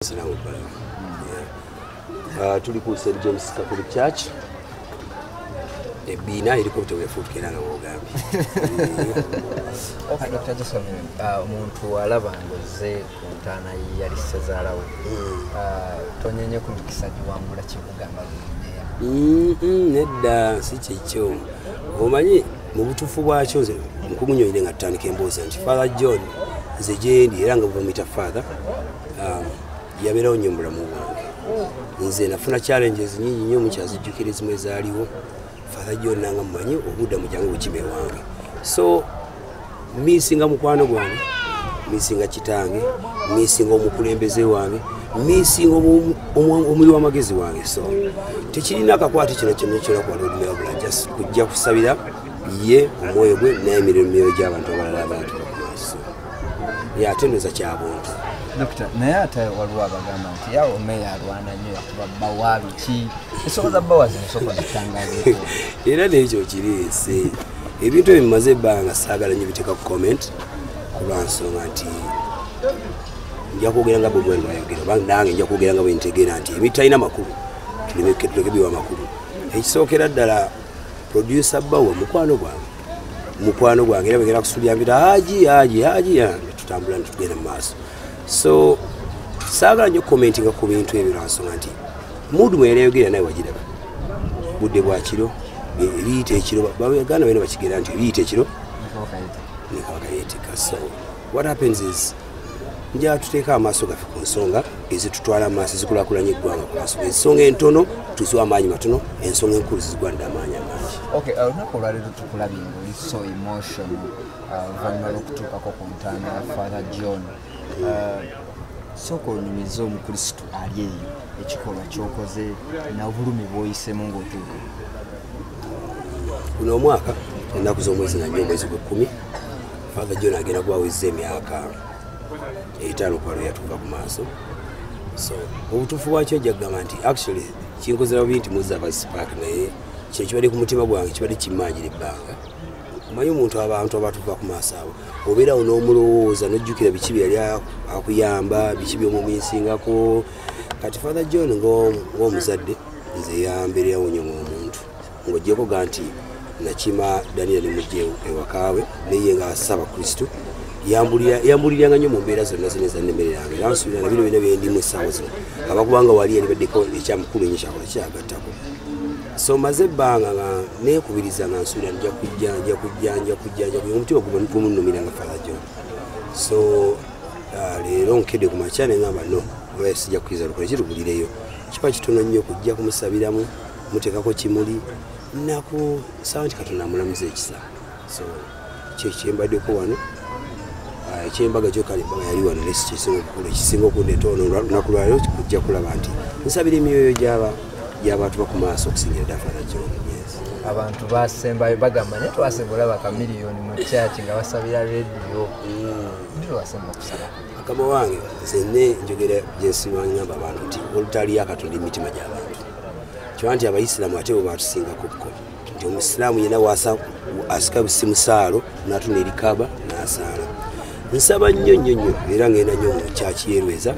Tuli ku St. James Catholic Church. Ebina iliko tewefutukira nga wogambi. Okay, Dr. Jason, omuntu alaba ngoze ku ntaana yali Sezaalawo. Tonyenye ku mikisa giwangula kikugamba luneya. Nedda si kyekyo. Omanyi mu butuufu bwakyo nze nkumunyoyire nga tutandika emboozi nti Father John nze gyendi era nga bamuyita Father yabeerawo nnyo mu bulamu bwange. Nze nafuna challenges nyingi nnyo mukyazijjukira ezimu ezaaliwo. Father John nanga mumanyi obudde mujjangu bukime wange. So misinga mukwano gwange, misinga kitange, misinga omukulembeze wange, misinga omuli w'amagezi wange. So tekirina akakwate kino kyonna kwa Lord Mayor just kujja kusabira ye omwoyo gwe n'emiremyo gy'abantu abalala abantu bakumaaso. Yateneza kyabuntu. Dokita, naye ate waliwo abagamba nti yawo Meya alwana nnyo yakuba bbawa biki esoboza bbawa zino sokola kutangaza era n'ekyo kireese ebintu ebyo bimaze ebbanga saagala nnyo biteeka ku comment kulwansonga nti nja kwogera nga bwe bwenu bayogera oba nange nja kwogera nga bwe ntegeera nti ebintu talina makulu tuleme biwa makulu. Ekisookera ddala producer bbawa mukwano gwange era begera kusulya mpita haji tutambula ntitugenda mu maaso. So saagala nnyo commentinga ku bintu ebyo lwansonga nti mudu mwe yayogera naye wagiraba budde bwa kiro biyita ekiro baganda bena bakigera nti biyita ekiro nekawakayetika. So what happens is nja tuteeka amaaso gaffe ku nsonga ezitutwala amaaso ezikulakulanya eggwanga ku maaso ensonga entono tuziwa amaanyi matono ensonga enkulu zizigwanira amaanyi amangi. Okay, olunaku olwaleero tukulabye ng'oli so emotional oluvannyuma lw'okutuukako ku ntaana ya Father John. Sooka onyumiza omukrisitu ali eyo ekikolwa ky'okoze n'obulumi bw'oyisemu ng'otuuka. Guno omwaka ennaku z'omwezi nga nnyo omwezi gw'ekkumi Father John agenda kuba awezza emyaka 5 kwa lwe yatuuka ku maaso. So obutuufu bwakyo jjagamba nti actually kinkozera bubi nti muzza abasipaak naye kye kibadde ku mutima gwange kibadde kimmanjira ebbanga. Omanyi omuntu abantu abatuuka ku maaso abo obeerawo n'omulowooza n'ojjukira biki bye yali akuyamba biki by'omuminsingako. Kati Father John ng'omuzadde nze yambeerawo nnyo ng'omuntu ng'oggyeko ga nti nakima Daniel mujje ewakaawe naye nga asaba Kristo yambuliranga nnyo mu mbeera zonna zannemereranga era nsuubira na bino byonna byendimu essaawa zino abakubanga wali yalibaddeko ekyamukulu ennyo kyakola kyagattako. So maze ebbanga nga neekubiriza nga nsuubira nja kujja omutima gumunnumira nga Father John. So leero nkedde ku makya ne ngamba no olwaye sijja kukkiriza lukole kirugulireyo kiba kitono nnyo kujja kumusabiramu muteekako kimuli nakusaba nti Katonda amulamuza ekisa. So kyembaddeko wano ekyembaga gyo kale embaga yali wano lesi kisinga okukula ekisinga okundeeta ono lunaku lwaleero kujja kulaba nti nsabira emyoyo gy'abantu bakumaaso okusingira ddala Father John. Abantu basembayo bagamba naye twasemba olaba kamiliyoni mu kyaki nga basabira rediyo ndi wasemba okusaba. Akama wange nze njogera gyensiba ngamba abantu nti olutaliyo Katonda emitima gy'abantu kiba nti Abayisiraamu ate bo batusingako kko nti Omusiraamu yenna asika busimusaalo n'atuna erikaba n'asaala. Nsaba nnyo era ngenda nnyo mu kyaki yerweza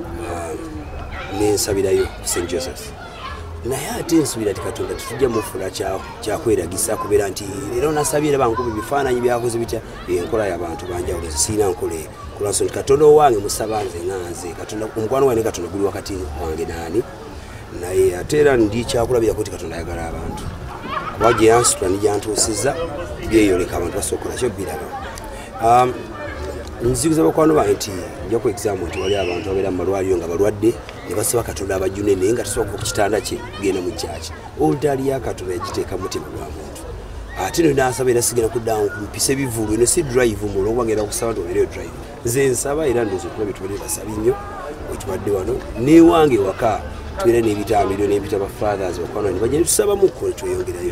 n'ensabirayo St. Joseph. Naye ate nsubira ti Katonda tetujja mufula kyakweragisa kubeera nti leero nasabye era bankuba ebifaananyi byakoze bitya enkola y'abantu banjawulo sirina nkola kulwaso nti Katonda owange musaba nze nganze Katonda omukwano wange Katonda guli wakati wange naani naye ate era ndi kyakulabirako ti Katonda ayagala abantu kuba gye yansitula ni gyantuusizza byeyoleka abantu basookola kyo biraba. Nziguza bakwano bange nti nja ku example nti wali abantu abeera mu malwaliro nga balwadde ne basaba Katonda abajjune naye nga tasobola kuva ku kitanda kye genda mu kyaki olutali ya Katonda yagiteeka mu mutima gwa muntu. Ate no nasaba era sigenda kuddamu kumpisa ebivulu eno si drive mu olwo ngenda kusaba nti obeereyo drive. Nze nsaba era ndowooza okulaba tubadde basaba nnyo wekibadde wano n'ewange waka tubeera n'ebitambiro n'ebita ba fathers bakwano ne bajja ne tusabamukko ne tweyongerayo.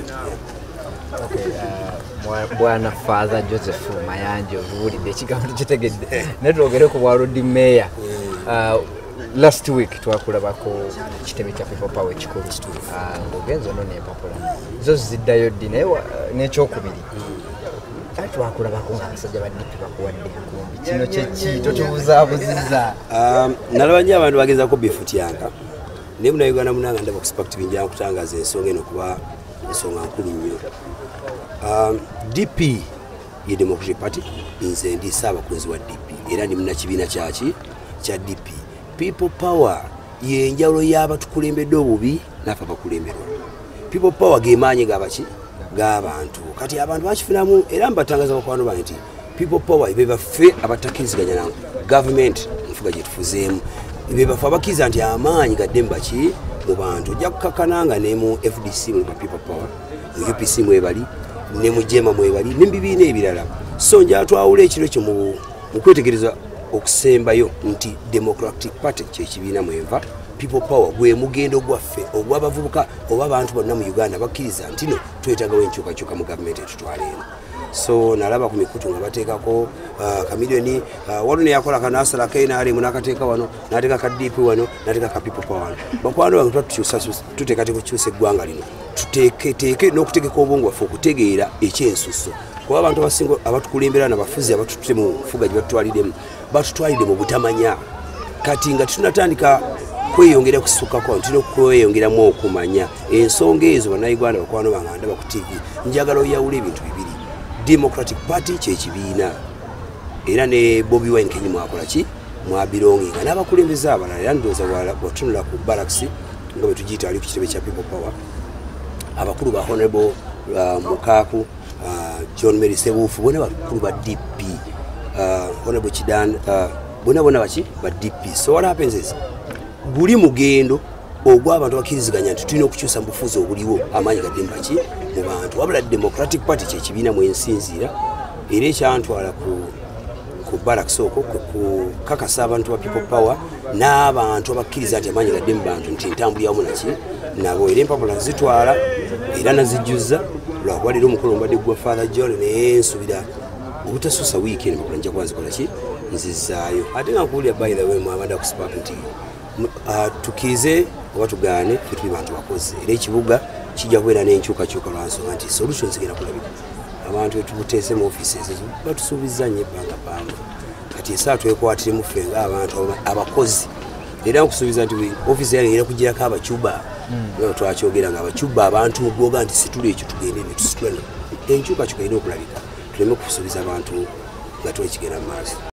Bwana Father Joseph Mayanja obuwulidde ekigambo tukitegedde naye twogere ku bwa Lord Mayor. Last week twakulabako kitebe kya People Power ekikulu ng'ogenza ono n'empapula zo ziddayo ddi naye n'ekyokubiri twakulabako ng'abasajja ba DP bakuwadde enkumbi kino kyeki totubuzaabuziza nalaba nnyo abantu bagezaako bifutyanga naye munauganda munanga ndaba kuspect bingi akutangaza ensonga eno kuba ensonga nkulu nnyo DP ye Democratic Party nze ndi ssaabakunzi wa DP era ndi munnakibiina kyaki kya DP. People Power yenjawulo y'abatukulembedde obubi naffe abakulemberwa. People Power gemaanyi gabaki g'abantu kati abantu bakifunamu era mbatangaza bakwano bange nti People Power be baffe abatakkiriziganya na government nfuga gye tufuzeemu be baffe abakkiriza nti amaanyi gadde mbaki mu bantu ojja kukakananga ne mu FDC mu People Power mu UPC mwebali ne mu Jema mwebali ne bibiina ebirala so nja twawula ekiro kyo mu kwetegereza okusembayo nti Democratic Party kyekibiina mwenva People Power gwe mugendo gwaffe ogw'abavubuka oba abantu bonna mu Uganda bakkiriza nti no twetagawo enkyukakyuka mu gavumenti etutwaleeno so nalaba ku mikutu nga bateekako kamiliyoni wano neyakola kanasala kainaali munakateeka wano nateeka ka DP wano nateeka ka People Power wano bakwano bange tuteekateeka okukyusa eggwanga lino tuteeketeeke n'okutegeka obwongo waffe okutegeera ekyensuso kuba abantu abasinga abatukulembera n'abafuzi abatutute mu nfuga gye batutwalidde mu butamanya kati nga tunatandika kweyongera kusukako ntino kweyongeramu okumanya ensonga ezo bannayuganda bakwano bange ndaba ku TV njagala oyawula ebintu bibiri Democratic Party kyekibiina era ne Bobi Wine Kenyi mwakola ki mwabironginga n'abakulembeze abalala era ndowooza watunula ku barracks nga bwe tugiyita ali ku kitebe kya People Power abakulu ba Honorable Mukaku John Mary Sebufu bona bakulu ba DP Honorable Kidan bona baki ba DP so what happens is buli mugendo ogw'abantu bakkiriziganya nti tulina okukyusa mu bufuzi obuliwo amaanyi gadde mbaki mu bantu wabula Democratic Party kyekibiina mwensinziira era ekyantwala ku barracks okwo kukakasa abantu ba People Power n'abantu abakkiriza nti amaanyi gadde mu bantu nti ntambulyamu naki nabo era empapula nzitwala era nazijjuza lwakuba leero omukolo mbadde gwa Father John naye nsubira obutasuusa wiiki eno empapula nja kuba nzikola ki nzizaayo ate nga nkuwulira by the way mwabadde akuspark nti tukize oba tugaane tuli bantu bakozi era ekibuga kijja kubeera n'enkyukakyuka lwansonga nti solutions zigenda kulabika abantu etubuteese mu offices ezo batusuubiza nnyo ebbanga pamba kati esaa twekwatiremu ffe ng'abantu abakozi era nkusuubiza nti office yange era kugirako abacuba nga twakyogera nga abacuba abantu mugwoga nti situla ekyo tugende ne tusitula enkyukakyuka erina okulabika tuleme kusuubiza abantu nga twekigenda mu maaso.